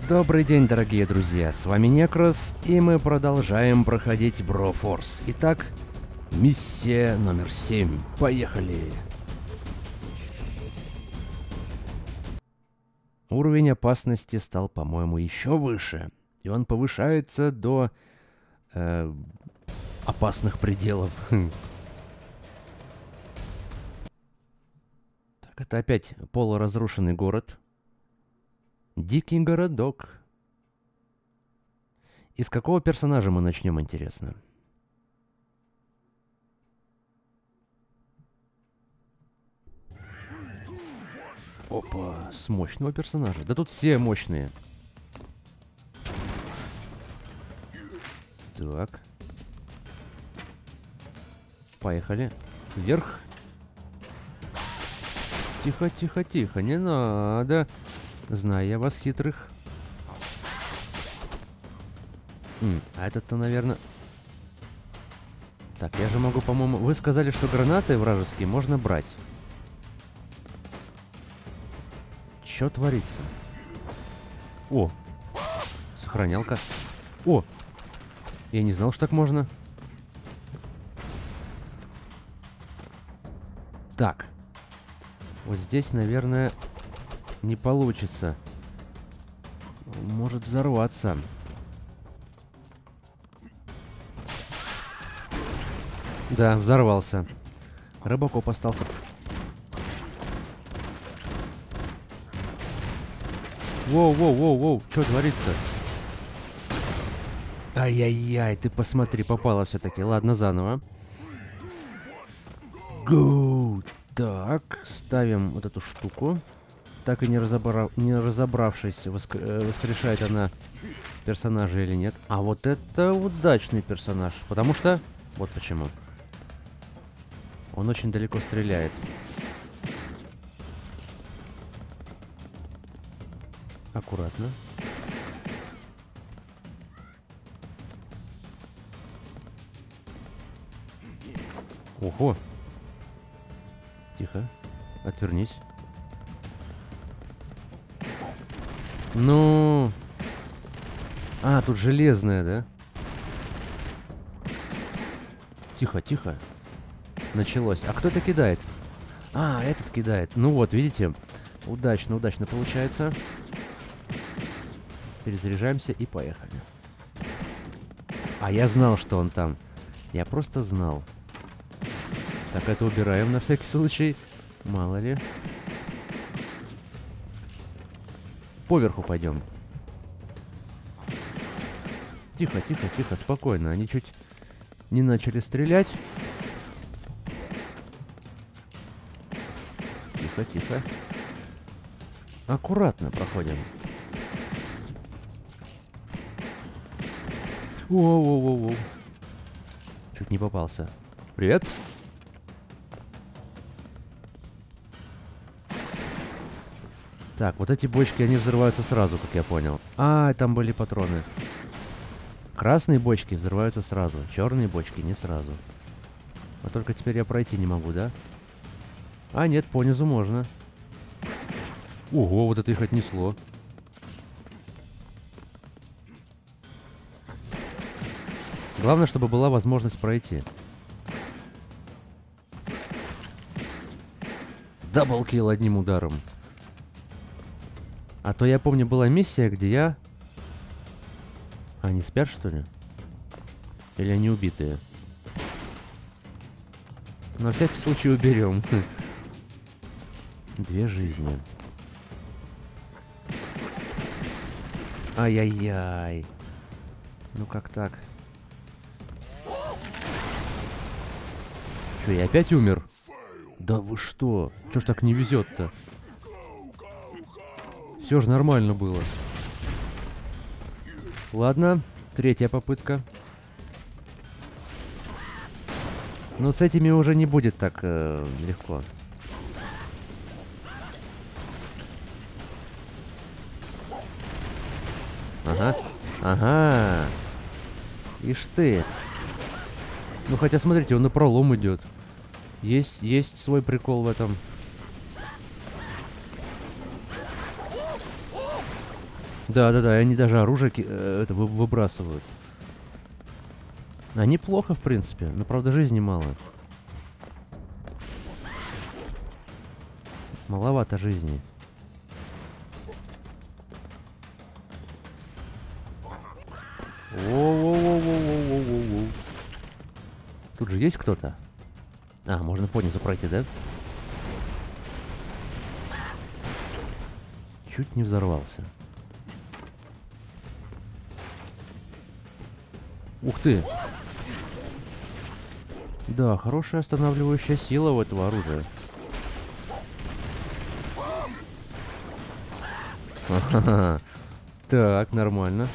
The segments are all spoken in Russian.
Добрый день, дорогие друзья, с вами Некрос, и мы продолжаем проходить Broforce. Итак, миссия номер 7. Поехали! Уровень опасности стал, по-моему, еще выше, и он повышается до опасных пределов. Так, это опять полуразрушенный город. Дикий городок. Из какого персонажа мы начнем, интересно? Опа, с мощного персонажа. Да тут все мощные. Так. Поехали. Вверх. Тихо, тихо, тихо, не надо. Знаю я вас, хитрых. А этот-то, наверное... Так, я же могу, по-моему... Вы сказали, что гранаты вражеские можно брать. Чё творится? О! Сохранялка. О! Я не знал, что так можно. Так. Вот здесь, наверное... Не получится. Может взорваться. Да, взорвался. Рыбакоп остался. Воу-воу-воу-воу. Что творится? Ай-яй-яй, ты посмотри, попало все-таки. Ладно, заново. Гоу. Так, ставим вот эту штуку. Так и не разобравшись, воскрешает она персонажа или нет. А вот это удачный персонаж. Потому что... Вот почему. Он очень далеко стреляет. Аккуратно. Ого! Тихо. Отвернись. Ну... А, тут железная, да? Тихо, тихо. Началось. А кто это кидает? А, этот кидает. Ну вот, видите? Удачно, удачно получается. Перезаряжаемся и поехали. А я знал, что он там. Я просто знал. Так, это убираем на всякий случай. Мало ли. Поверху пойдем. Тихо, тихо, тихо, спокойно. Они чуть не начали стрелять. Тихо, тихо. Аккуратно проходим. Воу-воу-воу-воу. Чуть не попался. Привет. Так, вот эти бочки, они взрываются сразу, как я понял. А, там были патроны. Красные бочки взрываются сразу, черные бочки не сразу. А только теперь я пройти не могу, да? А, нет, понизу можно. Ого, вот это их отнесло. Главное, чтобы была возможность пройти. Даблкил одним ударом. А то я помню, была миссия, где я... Они спят, что ли? Или они убитые? На всякий случай уберем. 2 жизни. Ай-яй-яй. Ну как так? Что, я опять умер? Да вы что? Чё ж так не везет-то? Все же нормально было. Ладно, 3-я попытка. Но с этими уже не будет так легко. Ага, ага. Ишь ты. Ну хотя смотрите, он на пролом идет. Есть свой прикол в этом. Да-да-да, они даже оружие это выбрасывают. А неплохо, в принципе. Но, правда, жизни мало. Маловато жизни. Воу-воу-воу-воу-воу-воу-воу. Тут же есть кто-то? А, можно по низу пройти, да? Чуть не взорвался. Ух ты! Да, хорошая останавливающая сила у этого оружия. Ага. Так, нормально.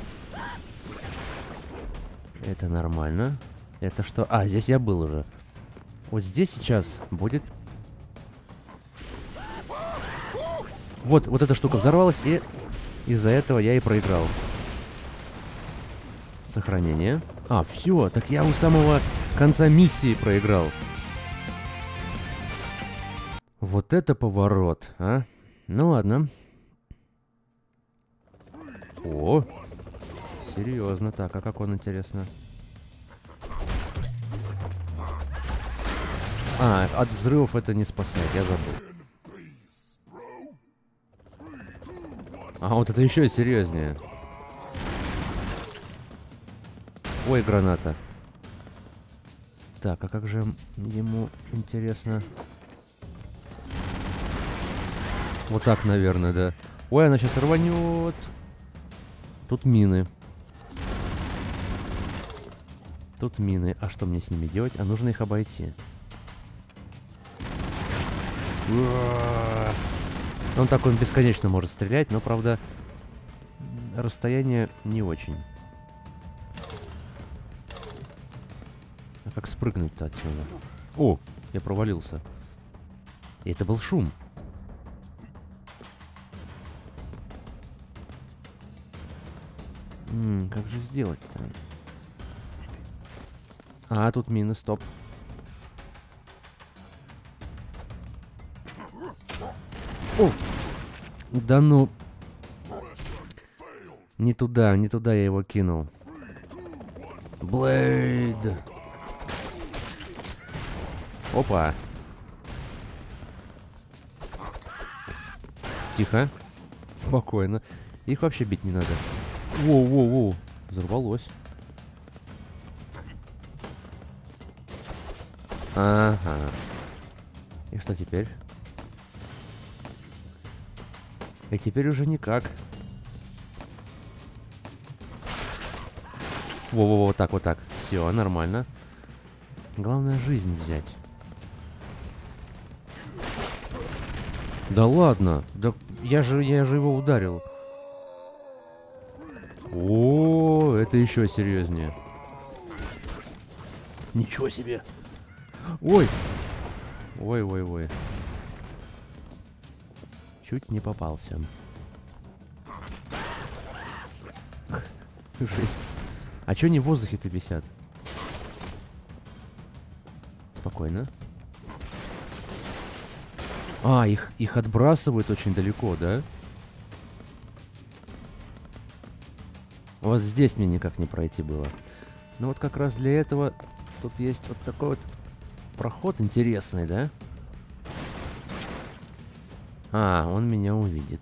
Это нормально. Это что? А, здесь я был уже. Вот здесь сейчас будет... Вот эта штука взорвалась, и из-за этого я и проиграл. Сохранение. А, все, так я у самого конца миссии проиграл. Вот это поворот, а? Ну ладно. О, серьезно. Так, а как он, интересно? А, от взрывов это не спасает, я забыл. А, вот это еще серьезнее. Ой, граната. Так, а как же ему, интересно? Вот так, наверное, да. Ой, она сейчас рванет. Тут мины. Тут мины. А что мне с ними делать? А нужно их обойти. Он так, он бесконечно может стрелять, но, правда, расстояние не очень. А как спрыгнуть-то отсюда? О, я провалился. И это был шум. Как же сделать-то? А, тут мины, стоп. О! Да ну... Не туда я его кинул. Блейд! Опа! Тихо. Спокойно. Их вообще бить не надо. Воу-воу-воу. Взорвалось. Ага. И что теперь? И теперь уже никак. Во-во-во, вот так, вот так. Все, нормально. Главное жизнь взять. Да ладно. Да я же его ударил. О, это еще серьезнее. Ничего себе. Ой. Ой-ой-ой. Чуть не попался. Жесть. А чё они в воздухе-то висят? Спокойно. А, их отбрасывают очень далеко, да? Вот здесь мне никак не пройти было. Ну вот как раз для этого тут есть вот такой вот проход интересный, да? А, он меня увидит.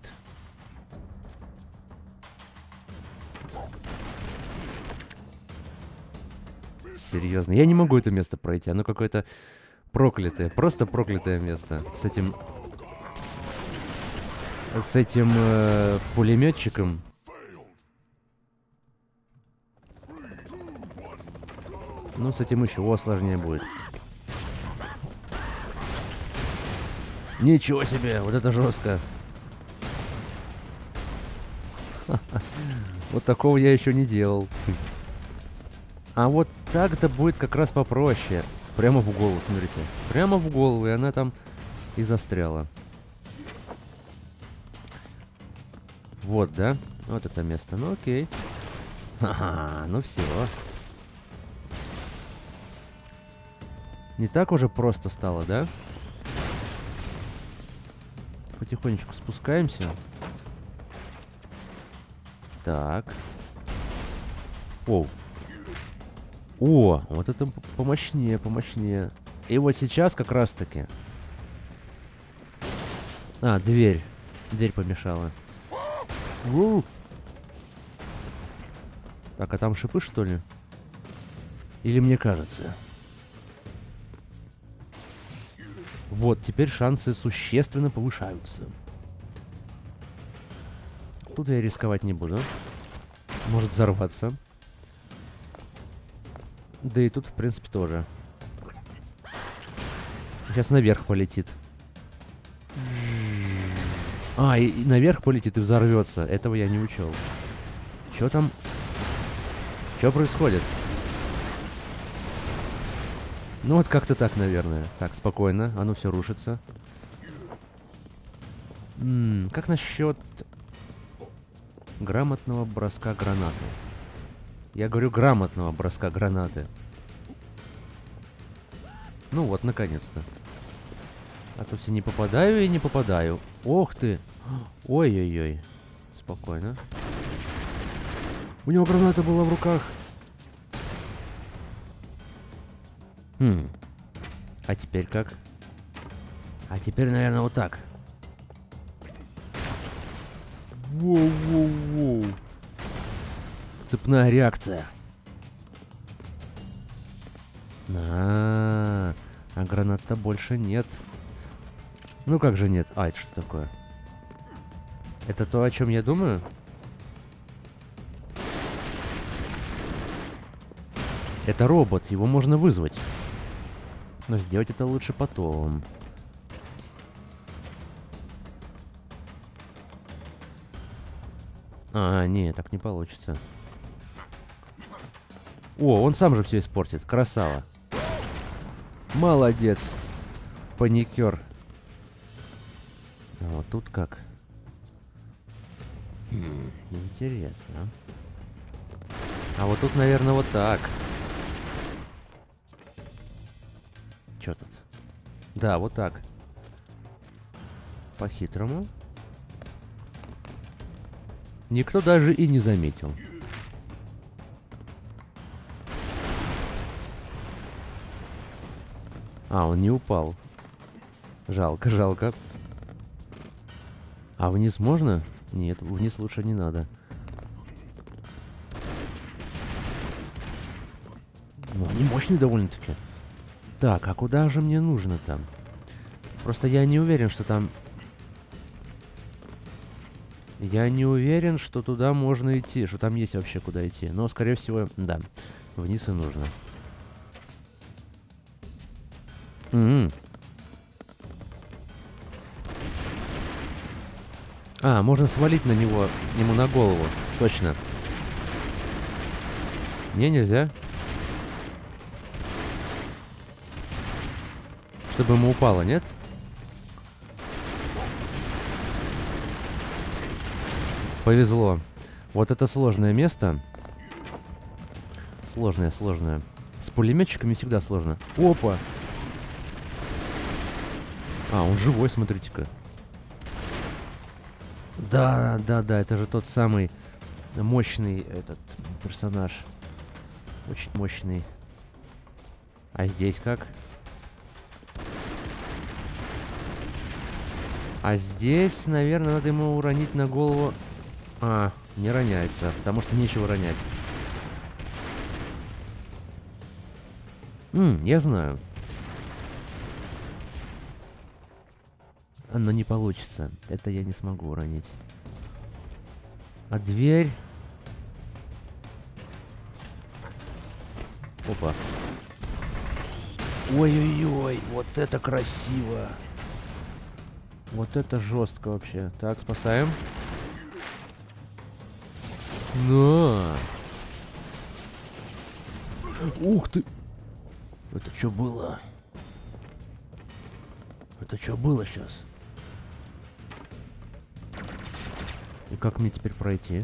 Серьезно, я не могу это место пройти. Оно какое-то проклятое, просто проклятое место. С этим пулеметчиком. Ну, с этим еще сложнее будет. Ничего себе, вот это жестко. Вот такого я еще не делал. А вот так-то будет как раз попроще. Прямо в голову, смотрите. Прямо в голову, и она там и застряла. Вот, да? Вот это место. Ну, окей. Ха-ха, ну все. Не так уже просто стало, да? Потихонечку спускаемся. Так. Оу. О, вот это помощнее, помощнее. И вот сейчас как раз-таки... А, дверь. Дверь помешала. Так, а там шипы, что ли? Или мне кажется? Вот, теперь шансы существенно повышаются. Тут я рисковать не буду. Может взорваться. Да и тут, в принципе, тоже. Сейчас наверх полетит. А, и наверх полетит и взорвется. Этого я не учел. Чё там? Чё происходит? Ну вот как-то так, наверное. Так, спокойно. Оно все рушится. Как насчет грамотного броска гранаты? Я говорю грамотного броска гранаты. Ну вот, наконец-то. А то все не попадаю и не попадаю. Ох ты! Ой-ой-ой. Спокойно. У него граната была в руках. А теперь как? А теперь, наверное, вот так. Воу-воу-воу. Цепная реакция. А гранат-то больше нет. Ну как же нет? А, это что такое? Это то, о чем я думаю? Это робот, его можно вызвать. Но сделать это лучше потом. А, не, так не получится. О, он сам же все испортит. Красава. Молодец. Паникер. А вот тут как? Интересно. А вот тут, наверное, вот так. Чё тут? Да, вот так. По-хитрому. Никто даже и не заметил. А, он не упал. Жалко, жалко. А вниз можно? Нет, вниз лучше не надо. Ну, они мощные довольно-таки. Так, а куда же мне нужно там? Просто я не уверен, что там... Я не уверен, что туда можно идти, что там есть вообще куда идти. Но, скорее всего, да, вниз и нужно. А, можно свалить на него, ему на голову. Точно. Не, нельзя. Чтобы ему упало, нет? Повезло. Вот это сложное место. Сложное, сложное. С пулеметчиками всегда сложно. Опа! А, он живой, смотрите-ка. Да, да, да, это же тот самый мощный этот персонаж. Очень мощный. А здесь как? А здесь, наверное, надо ему уронить на голову... А, не роняется, потому что нечего ронять. Я знаю. Но не получится. Это я не смогу уронить. А дверь... Опа. Ой-ой-ой, вот это красиво. Вот это жестко вообще. Так, спасаем. На! Ух ты! Это что было? Это что было сейчас? И как мне теперь пройти?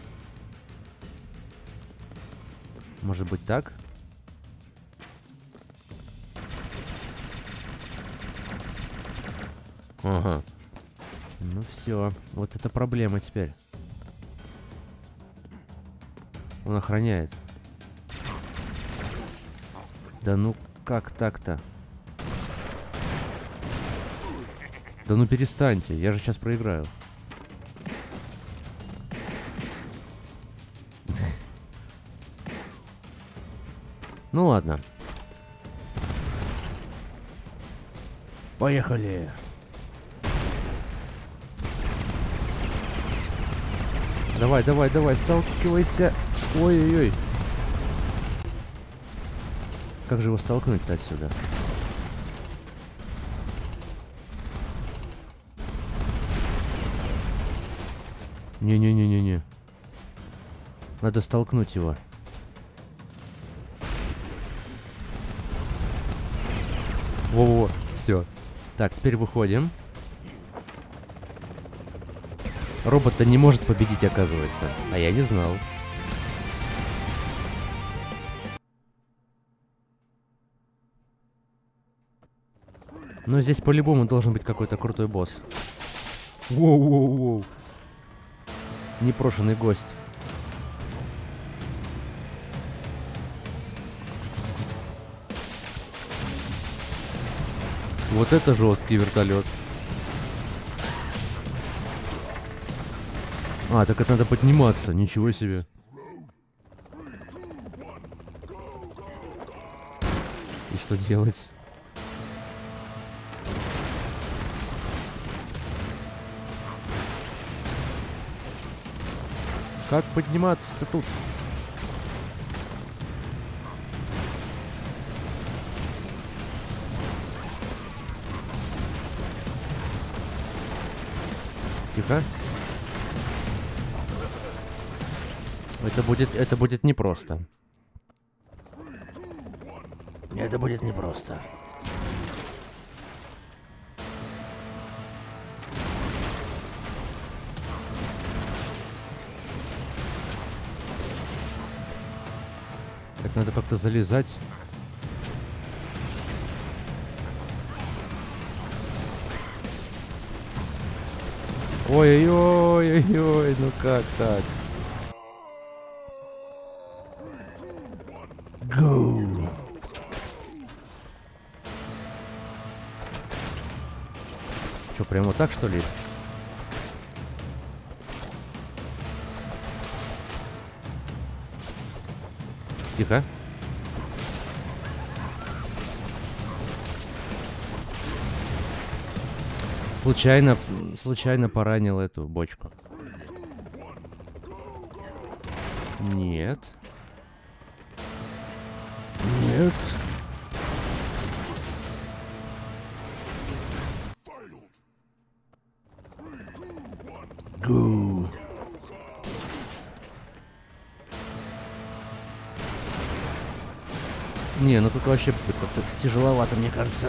Может быть так? Ага. Ну все, вот это проблема теперь. Он охраняет. Да ну как так-то? Да ну перестаньте, я же сейчас проиграю. Ну ладно. Поехали. Давай, давай, давай, сталкивайся. Ой-ой-ой. Как же его столкнуть-то отсюда? Не-не-не-не-не. Надо столкнуть его. Во-во-во, все. Так, теперь выходим. Робот-то не может победить, оказывается. А я не знал. Но здесь по-любому должен быть какой-то крутой босс. Воу-воу-воу. Непрошенный гость. Вот это жесткий вертолет. А, так это надо подниматься. Ничего себе. И что делать? Как подниматься-то тут? Тихо. Это будет непросто. Это будет непросто. Так надо как-то залезать. Ой-ой-ой-ой-ой, ну как так? Go! Чё, прямо вот так, что ли? Тихо. Случайно поранил эту бочку. Нет. Нет. Go. Не, ну тут вообще как-то тяжеловато, мне кажется.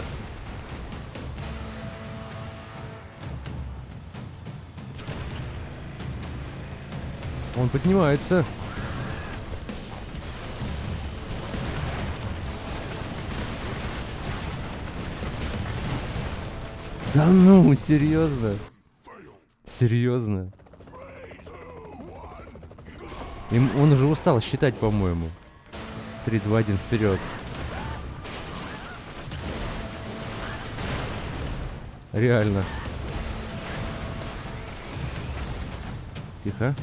Он поднимается. Да ну, серьезно? Серьезно? Он уже устал считать, по-моему. 3, 2, 1, вперед. Реально. Тихо.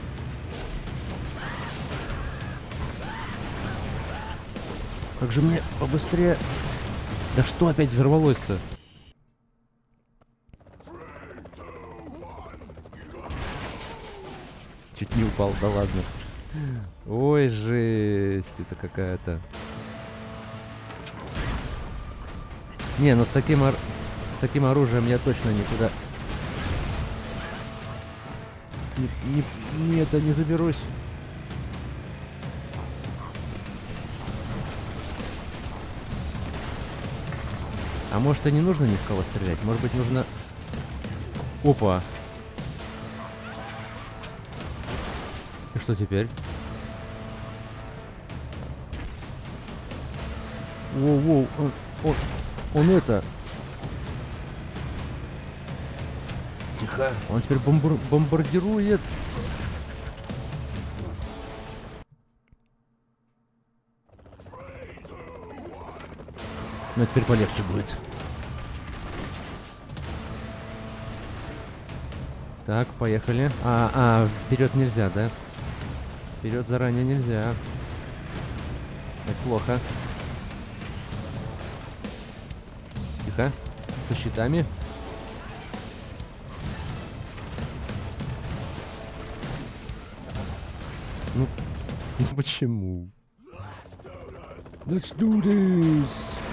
Как же мне побыстрее... Да что опять взорвалось-то? Чуть не упал, да ладно. Ой, жесть, это какая-то. Не, ну с таким оружием я точно никуда не заберусь. А может и не нужно ни в кого стрелять? Может быть нужно... Опа! И что теперь? Воу-воу, он это... Тихо, он теперь бомбардирует. Но теперь полегче будет. Так, поехали. Вперед нельзя, да? Вперед заранее нельзя. Это плохо. Тихо. Со щитами. Ну почему? Let's do this!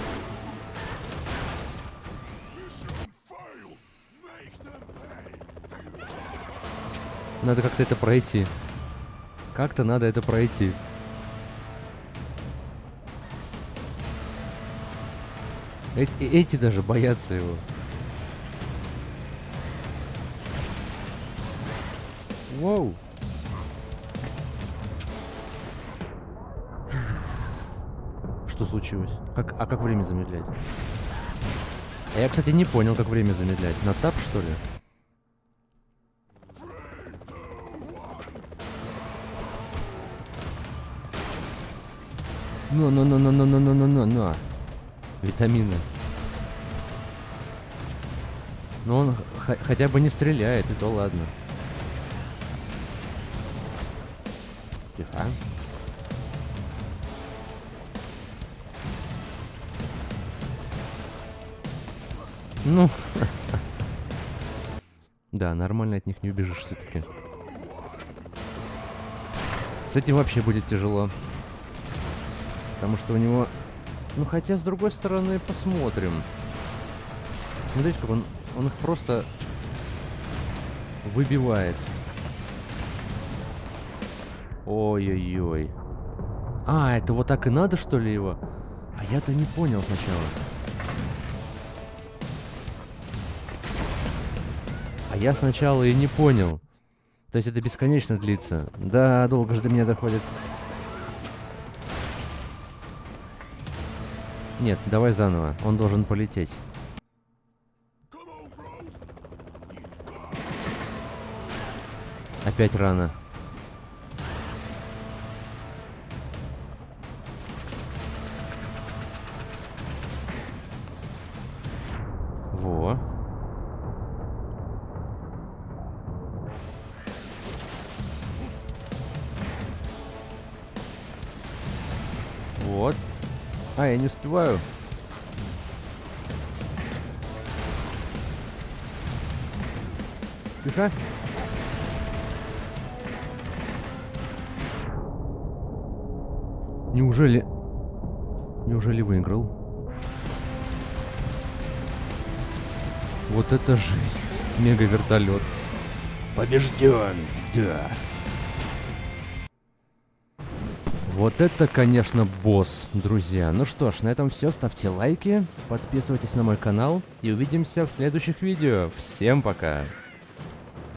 Надо как-то это пройти. Как-то надо это пройти. Эти даже боятся его. Воу! Что случилось? Как время замедлять? Я, кстати, не понял, как время замедлять. На тап, что ли? Ну. Витамины. Но он хотя бы не стреляет, и то ладно. Тихо. Ну. Да, нормально от них не убежишь все-таки. С этим вообще будет тяжело. Потому что у него... Ну, хотя, с другой стороны, посмотрим. Смотрите, как он их просто выбивает. Ой-ой-ой. Это вот так и надо, что ли, его? А я-то не понял сначала. А я сначала и не понял. То есть это бесконечно длится. Да, долго же до меня доходит. Нет, давай заново. Он должен полететь. Опять рано. Во. Вот. Я не успеваю. Тихо. Неужели выиграл? Вот это жесть. Мега-вертолет. Побежден, да. Вот это, конечно, босс, друзья. Ну что ж, на этом все. Ставьте лайки, подписывайтесь на мой канал и увидимся в следующих видео. Всем пока!